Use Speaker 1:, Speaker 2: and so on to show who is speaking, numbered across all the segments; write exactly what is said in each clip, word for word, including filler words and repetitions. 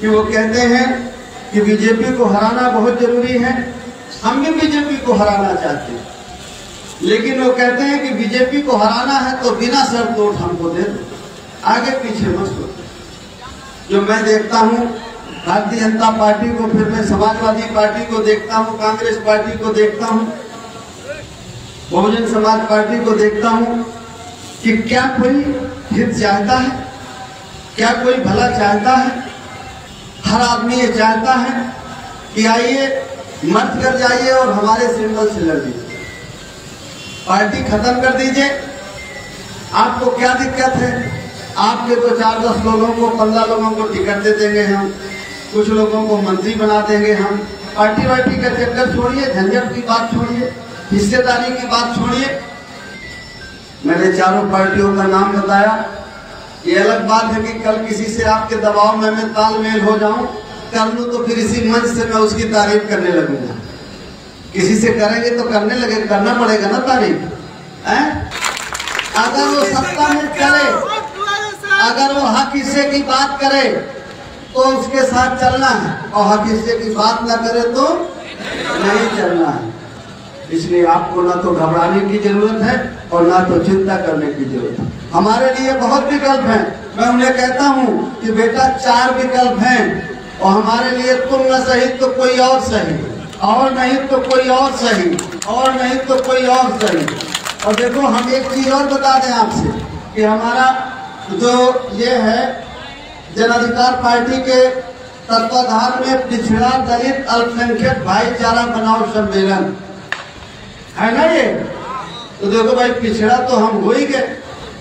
Speaker 1: कि वो कहते हैं कि बीजेपी को हराना बहुत जरूरी है। हम भी बीजेपी को हराना चाहते हैं, लेकिन वो कहते हैं कि बीजेपी को हराना है तो बिना शर्त वोट हमको दे दो, आगे पीछे मत सोचो। जो मैं देखता हूँ भारतीय जनता पार्टी को, फिर मैं समाजवादी पार्टी को देखता हूँ, कांग्रेस पार्टी को देखता हूँ, बहुजन समाज पार्टी को देखता हूँ कि क्या कोई हित चाहता है, क्या कोई भला चाहता है। हर आदमी ये चाहता है कि आइए मत कर जाइए और हमारे सिंबल से लड़ दीजिए, पार्टी खत्म कर दीजिए। आपको क्या दिक्कत है? आपके तो चार दस लोगों को, पंद्रह लोगों को टिकट दे देंगे हम, कुछ लोगों को मंत्री बना देंगे हम। पार्टी वार्टी का चक्कर छोड़िए, झंझट की बात छोड़िए, हिस्सेदारी की बात छोड़िए। मैंने चारों पार्टियों का नाम बताया। ये अलग बात है कि कल किसी से आपके दबाव में मैं तालमेल हो जाऊं, कर लूं, तो फिर इसी मंच से मैं उसकी तारीफ करने लगूंगा। किसी से करेंगे तो करने लगे, करना पड़ेगा ना तारीफ, हैं? अगर वो सत्ता में चले, अगर वो हक हिस्से की बात करे तो उसके साथ चलना है, और हक हिस्से की बात ना करे तो नहीं चलना है। इसलिए आपको ना तो घबराने की जरूरत है और ना तो चिंता करने की जरूरत है। हमारे लिए बहुत विकल्प हैं। मैं उन्हें कहता हूँ कि बेटा चार विकल्प हैं, और हमारे लिए तुम न सही तो कोई और सही, और नहीं तो कोई और सही, और नहीं तो कोई और सही। और देखो, हम एक चीज और बता दें आपसे कि हमारा जो ये है जन अधिकार पार्टी के तत्वाधान में पिछड़ा दलित अल्पसंख्यक भाईचारा बनाओ सम्मेलन है ना ये। तो देखो भाई, पिछड़ा तो हम हो ही गए,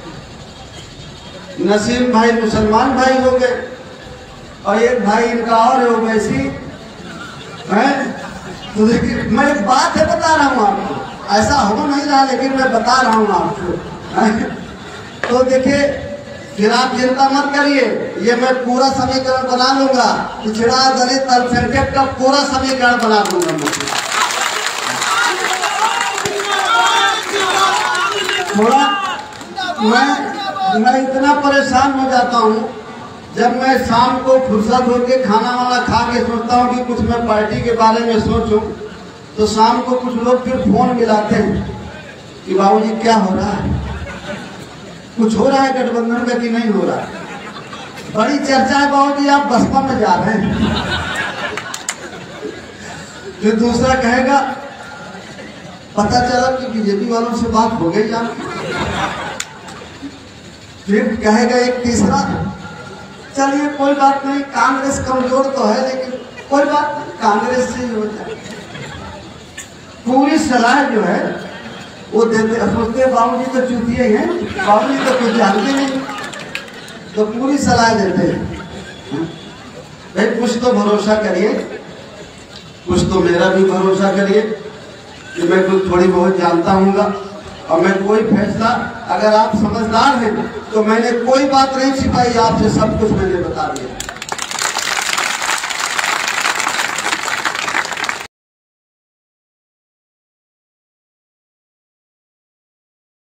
Speaker 1: नसीम भाई मुसलमान भाई हो गए, और एक भाई इनका और है वैसी है। तो देखिए, मैं एक बात है बता रहा हूँ आपको, ऐसा हो नहीं रहा लेकिन मैं बता रहा हूँ आपको। तो देखिए, फिर आप चिंता मत करिए, ये मैं पूरा समीकरण बना लूंगा, पिछड़ा दलित अल्पसंख्यक का पूरा समीकरण बना दूंगा। थोड़ा मैं मैं इतना परेशान हो जाता हूँ जब मैं शाम को फुर्सत होकर खाना वाना खा के सोचता हूँ कि कुछ मैं पार्टी के बारे में सोचूं, तो शाम को कुछ लोग फिर फोन मिलाते हैं कि बाबूजी क्या हो रहा है, कुछ हो रहा है गठबंधन का कि नहीं हो रहा है। बड़ी चर्चा है बाबूजी, आप बसपा में जा रहे हैं। फिर दूसरा कहेगा पता चला कि बीजेपी वालों से बात हो गई आपकी। फिर कहेगा एक तीसरा, चलिए कोई बात नहीं, कांग्रेस कमजोर तो है लेकिन कोई बात नहीं, कांग्रेस से ही हो जाए। पूरी सलाह जो है वो देते, सोचते बाबूजी तो चूतिए हैं, बाबूजी तो कुछ जानते नहीं, तो पूरी सलाह देते हैं। भाई कुछ तो भरोसा करिए, कुछ तो मेरा भी भरोसा करिए कि मैं कुछ थोड़ी बहुत जानता हूँगा, और मैं कोई फैसला, अगर आप समझदार हैं तो मैंने कोई बात नहीं छिपाई आपसे, सब कुछ मैंने बता दिया।